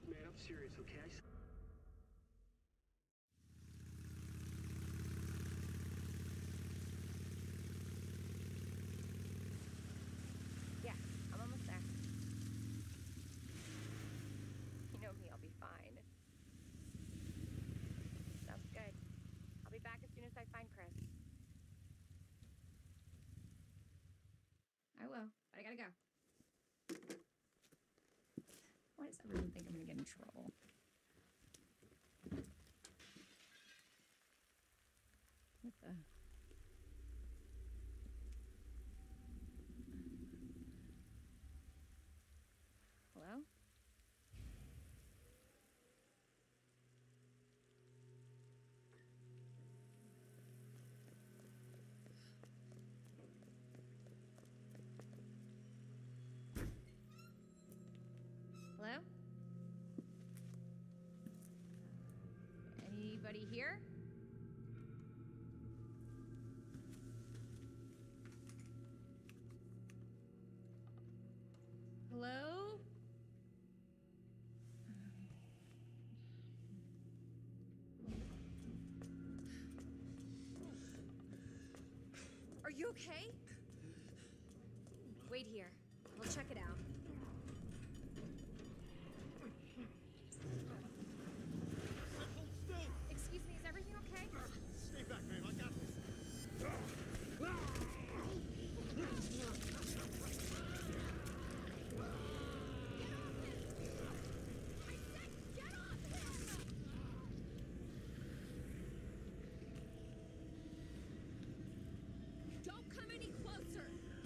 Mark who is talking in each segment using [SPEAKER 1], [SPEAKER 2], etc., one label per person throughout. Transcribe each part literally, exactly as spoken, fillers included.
[SPEAKER 1] Man, I'm serious, okay? I s-
[SPEAKER 2] Yeah, I'm almost there. You know me, I'll be fine. Sounds good. I'll be back as soon as I find Chris. I will, but I gotta go. Why does everyone think I'm gonna get in trouble? What the? Hello? Hello? Anybody here? Hello? Are you okay? Wait here. I'll check it out.
[SPEAKER 3] Hold still!
[SPEAKER 2] Excuse me, is everything okay?
[SPEAKER 3] Stay back, ma'am. I got this.
[SPEAKER 2] Don't come any closer!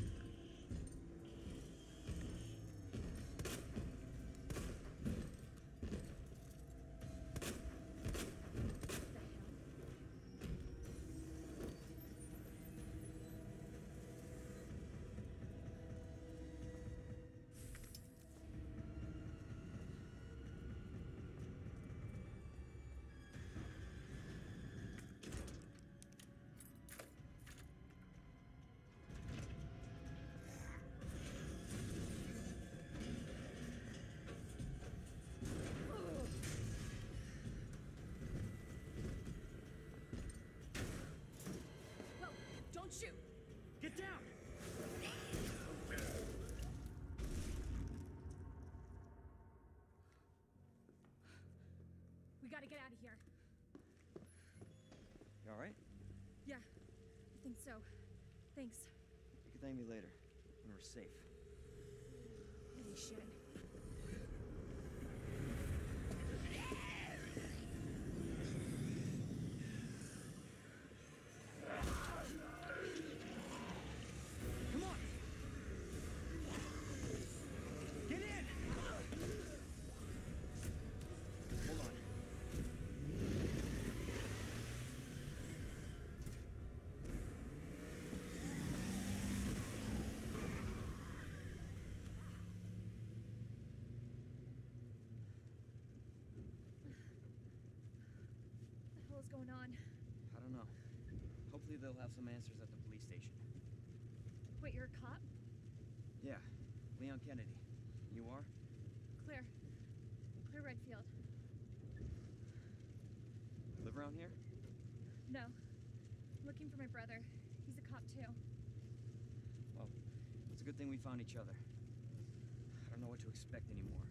[SPEAKER 2] Don't shoot!
[SPEAKER 3] Get down!
[SPEAKER 2] We gotta get out of here.
[SPEAKER 4] You alright?
[SPEAKER 2] Yeah, I think so. Thanks.
[SPEAKER 4] You can thank me later, when we're safe.
[SPEAKER 2] Holy shit.
[SPEAKER 4] Come on! Get in! Hold on.
[SPEAKER 2] What the hell is going on?
[SPEAKER 4] I don't know. Hopefully they'll have some answers at the police station.
[SPEAKER 2] Wait, you're a cop?
[SPEAKER 4] Yeah, Leon Kennedy. You are?
[SPEAKER 2] Claire. Claire Redfield.
[SPEAKER 4] Live around here?
[SPEAKER 2] No. I'm looking for my brother. He's a cop too.
[SPEAKER 4] Well, it's a good thing we found each other. I don't know what to expect anymore.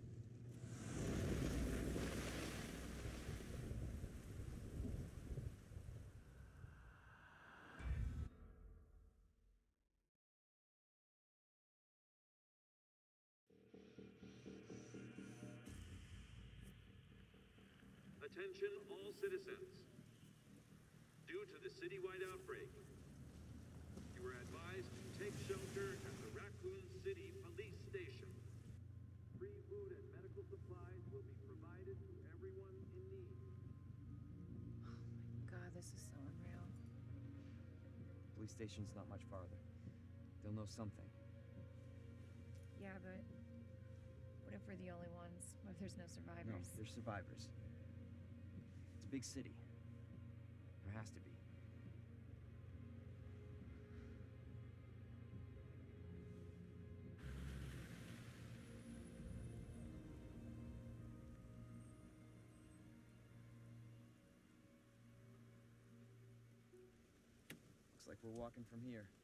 [SPEAKER 5] Attention all citizens. Due to the citywide outbreak, you are advised to take shelter at the Raccoon City Police Station. Free food and medical supplies will be provided to everyone in need.
[SPEAKER 2] Oh my god, this is so unreal.
[SPEAKER 4] Police station's not much farther. They'll know something.
[SPEAKER 2] Yeah, but what if we're the only ones? What if there's no
[SPEAKER 4] No,
[SPEAKER 2] survivors?
[SPEAKER 4] they're survivors. It's a big city. There has to be. like we're walking from here.